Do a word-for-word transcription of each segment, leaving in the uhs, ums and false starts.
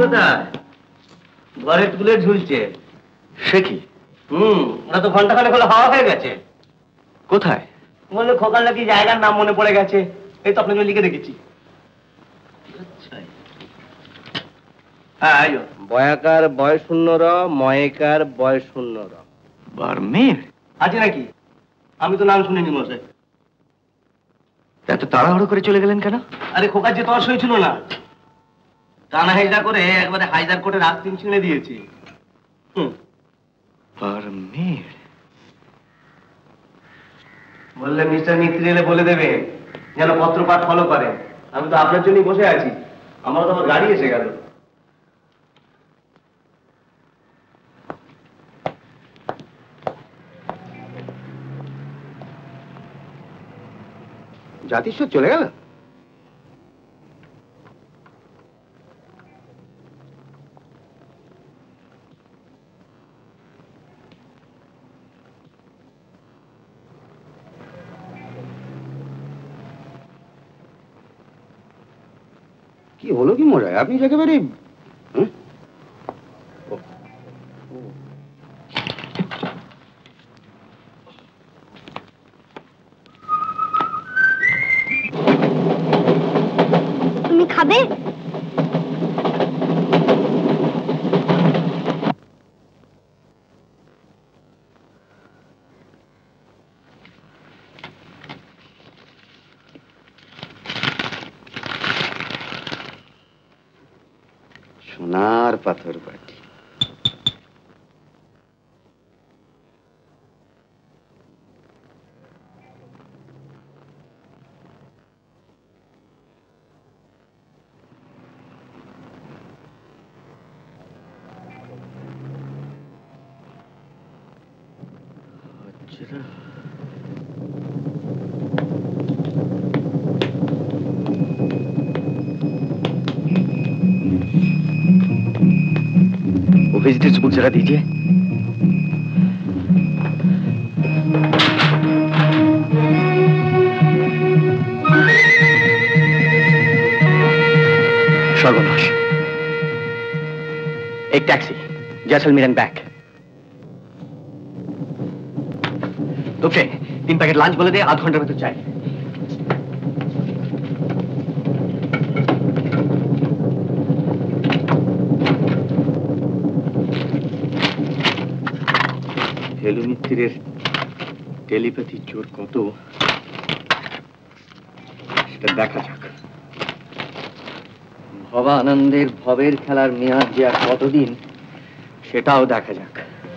কোথায়? ঘরে তুলে ঝুলছে। সে কি? হুম, ওরা তো ঘন্টা খানেক হলো হাওয়া হয়ে গেছে। কোথায়? বললো খোকার নাকি জায়গার নাম মনে পড়ে গেছে। এই তো আপনাকে লিখে রেখেছি। হ্যাঁ, বয়াকার বয় শূন্য র, ময়েকার বয় শূন্য র। বার্মের আছে নাকি? আমি তো নাম শুনিনি মশাই। এত তাড়াহুড়ো করে চলে গেলেন কেন? আরে খোকার যে তর্স হয়েছিল না, টানা হেজা করে একবারে হায়দার কোটে রাত তিন ছিঁড়ে দিয়েছি। বার্মের বললে মিস্টার মিত্রি এলে বলে দেবে যেন পত্রপাঠ ফলো করে। আমি তো আপনার জন্যই বসে আছি, আমার তো আমার গাড়ি এসে গেল। জাতিস্বর চলে গেল? কি হলো কি মশাই, আপনি একেবারে তুমি খাবে? সোনার পাথর বাটি। विजिटर्स बुक जरा दीजिए। सर्वनाश। एक टैक्सी, जैसलमेर एंड बैक। तो फिर तीन पैकेट लंच बोले दे, आध घंटे में तो चाहिए। হেলুমিত্তিরের টেলিপ্যাথি জোর কত সেটা দেখা যাক। ভবা আনন্দের ভবের খেলার মেয়াদ যে আর কতদিন সেটাও দেখা যাক।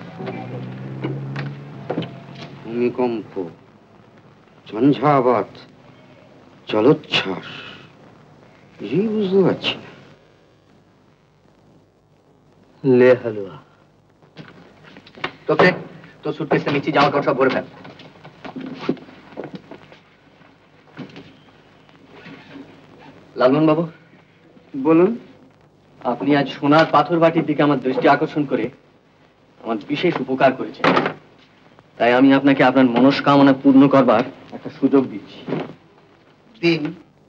ভূমিকম্প, ঝঞ্ঝাবাত, জলোচ্ছ্বাস, কিছুই বুঝতে পারছি না। ले हलवा तो फिर तो सूटकेस से नीचे जामा कापड़ सब भरे फेल। লালমোহন বাবু বলুন। আপনি আজ সোনার পাথর বাটির দিকে আমার দৃষ্টি আকর্ষণ করে আমার বিশেষ উপকার করেছেন, তাই আমি আপনাকে আপনার মনস্কামনা পূর্ণ করবার একটা সুযোগ দিচ্ছি। দিন।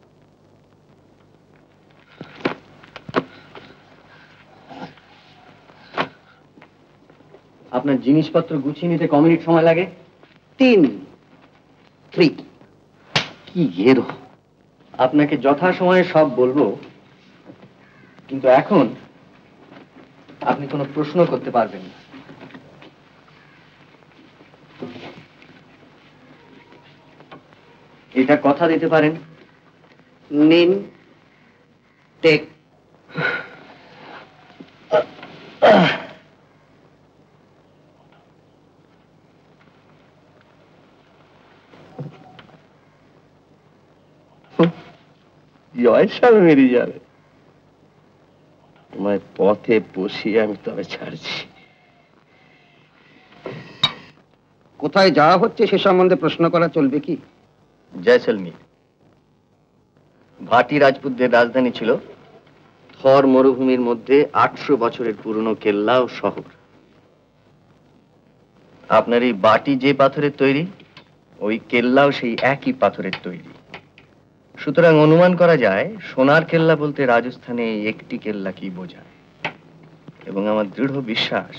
আপনার জিনিসপত্র গুছিয়ে নিতে ক মিনিট সময় লাগে? তিন। থ্রি। কি এরো, আপনাকে যথাসময়ে সব বলবো, কিন্তু এখন আপনি কোনো প্রশ্ন করতে পারবেন না। এটা কথা দিতে পারেন? নিন। টেক। পয়সা মেরে যাবে, তোমায় পথে বসিয়ে আমি তবে ছাড়ছি। কোথায় যাওয়া হচ্ছে সে সম্বন্ধে প্রশ্ন করা চলবে কি? জয়সলমীর ভাটি রাজপুতদের রাজধানী ছিল। থর মরুভূমির মধ্যে আটশো বছরের পুরনো কেল্লা ও শহর। আপনার এই বাটি যে পাথরের তৈরি, ওই কেল্লাও সেই একই পাথরের তৈরি। সুতরাং অনুমান করা যায় সোনার কেল্লা বলতে রাজস্থানে একটি কেল্লা কি বোঝায়। এবং আমার দৃঢ় বিশ্বাস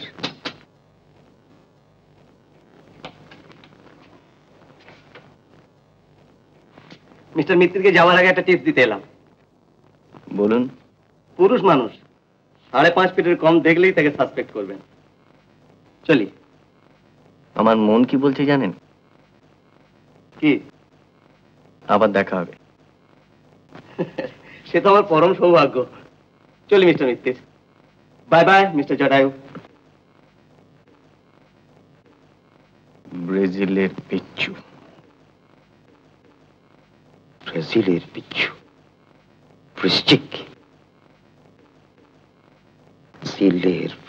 মিস্টার মিত্রকে যাওয়ার আগে একটা টিপস দিতে এলাম। বলুন। পুরুষ মানুষ সাড়ে পাঁচ ফিটের কম দেখলেই তাকে সাসপেক্ট করবেন। চলি। আমার মন কি বলছে জানেন? কি? আবার দেখা হবে। সে তো আমার পরম সৌভাগ্য। চলি mister Mitra. Bye bye mister Jatayu. ব্রাজিলের পিচ্ছু। ব্রাজিলের পিচ্ছু, বৃশ্চিক, ব্রাজিলের